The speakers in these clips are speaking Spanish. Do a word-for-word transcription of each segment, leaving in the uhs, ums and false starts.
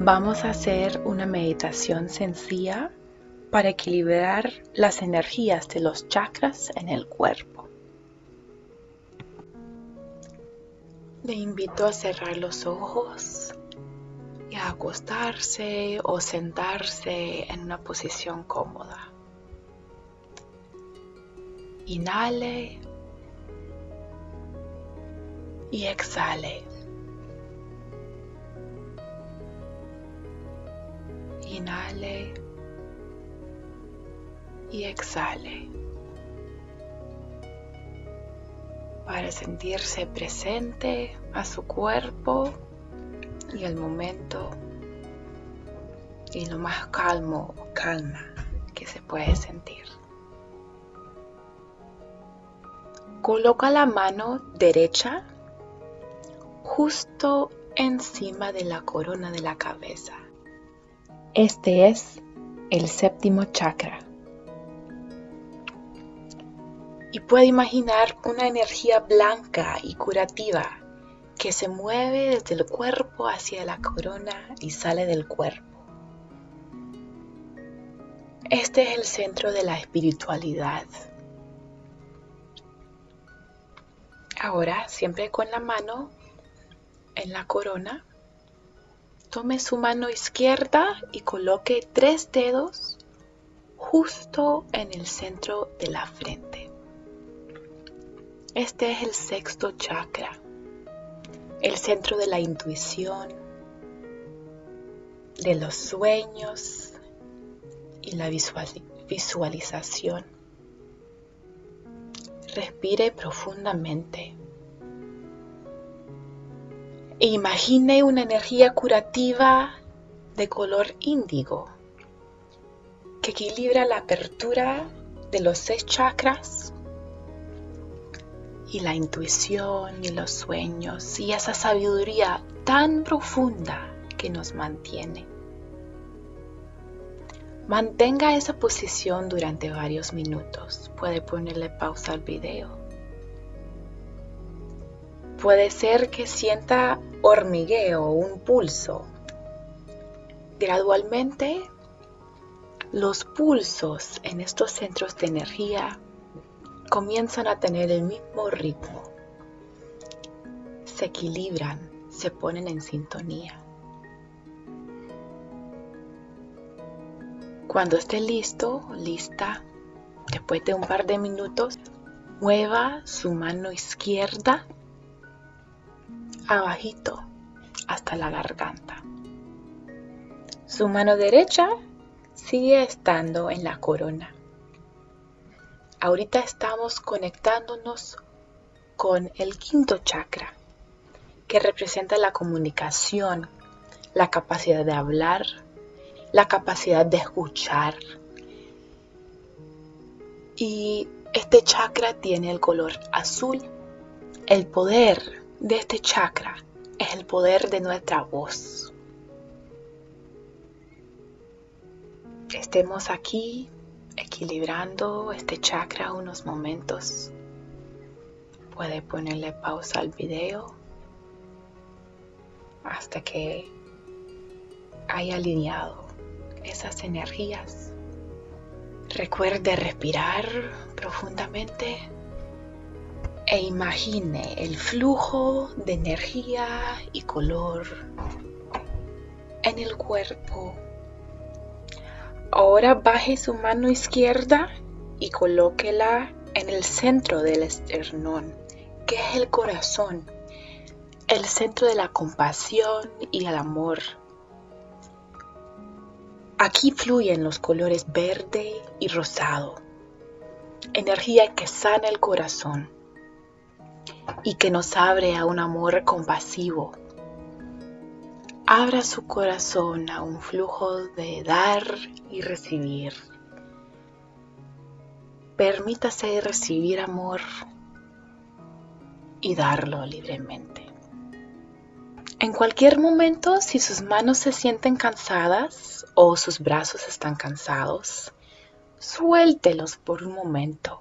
Vamos a hacer una meditación sencilla para equilibrar las energías de los chakras en el cuerpo. Le invito a cerrar los ojos y a acostarse o sentarse en una posición cómoda. Inhale y exhale. Inhale y exhale para sentirse presente a su cuerpo y el momento y lo más calmo o calma que se puede sentir. Coloca la mano derecha justo encima de la corona de la cabeza. Este es el séptimo chakra. Y puede imaginar una energía blanca y curativa que se mueve desde el cuerpo hacia la corona y sale del cuerpo. Este es el centro de la espiritualidad. Ahora, siempre con la mano en la corona, tome su mano izquierda y coloque tres dedos justo en el centro de la frente. Este es el sexto chakra, el centro de la intuición, de los sueños y la visualización. Respire profundamente. E imagine una energía curativa de color índigo que equilibra la apertura de los seis chakras y la intuición y los sueños y esa sabiduría tan profunda que nos mantiene. Mantenga esa posición durante varios minutos. Puede ponerle pausa al video. Puede ser que sienta hormigueo o un pulso. Gradualmente, los pulsos en estos centros de energía comienzan a tener el mismo ritmo. Se equilibran, se ponen en sintonía. Cuando esté listo, lista, después de un par de minutos, mueva su mano izquierda abajito hasta la garganta. Su mano derecha sigue estando en la corona. Ahorita estamos conectándonos con el quinto chakra, que representa la comunicación, la capacidad de hablar, la capacidad de escuchar. Y este chakra tiene el color azul. El poder de este chakra es el poder de nuestra voz. Estemos aquí equilibrando este chakra unos momentos. Puede ponerle pausa al video hasta que haya alineado esas energías. Recuerde respirar profundamente e imagine el flujo de energía y color en el cuerpo. Ahora baje su mano izquierda y colóquela en el centro del esternón, que es el corazón, el centro de la compasión y el amor. Aquí fluyen los colores verde y rosado, energía que sana el corazón y que nos abre a un amor compasivo. Abra su corazón a un flujo de dar y recibir. Permítase recibir amor y darlo libremente. En cualquier momento, si sus manos se sienten cansadas o sus brazos están cansados, suéltelos por un momento.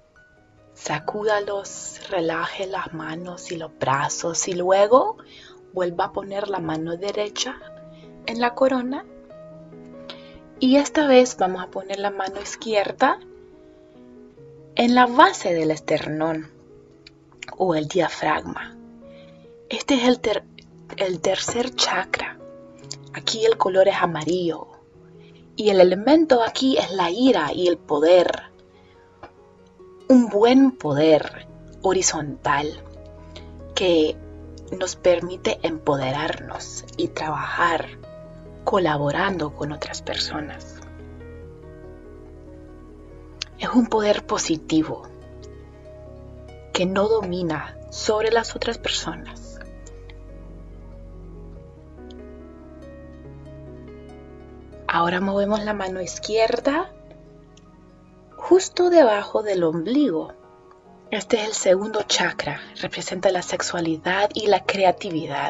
Sacúdalos, relaje las manos y los brazos y luego vuelva a poner la mano derecha en la corona. Y esta vez vamos a poner la mano izquierda en la base del esternón o el diafragma. Este es el, ter el tercer chakra. Aquí el color es amarillo. Y el elemento aquí es la ira y el poder. Un buen poder horizontal que nos permite empoderarnos y trabajar colaborando con otras personas. Es un poder positivo que no domina sobre las otras personas. Ahora movemos la mano izquierda justo debajo del ombligo. Este es el segundo chakra, representa la sexualidad y la creatividad.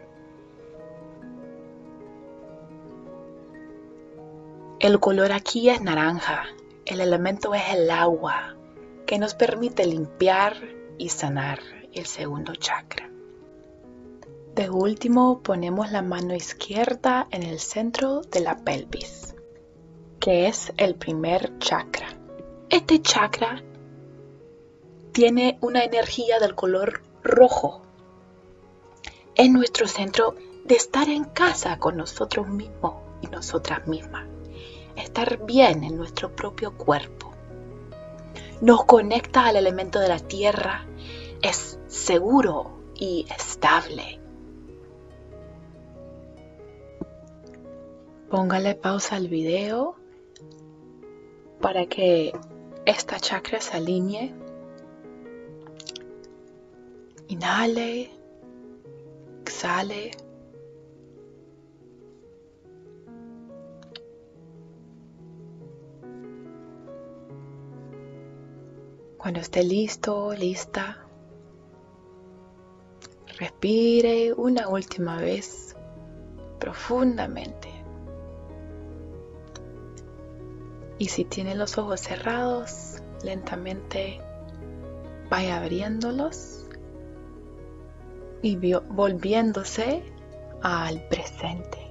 El color aquí es naranja, el elemento es el agua, que nos permite limpiar y sanar el segundo chakra. De último, ponemos la mano izquierda en el centro de la pelvis, que es el primer chakra. Este chakra tiene una energía del color rojo. Es nuestro centro de estar en casa con nosotros mismos y nosotras mismas. Estar bien en nuestro propio cuerpo. Nos conecta al elemento de la tierra. Es seguro y estable. Póngale pausa al video para que esta chakra se alinee. Inhale, exhale. Cuando esté listo, lista, respire una última vez profundamente. Y si tiene los ojos cerrados, lentamente vaya abriéndolos y volviéndose al presente.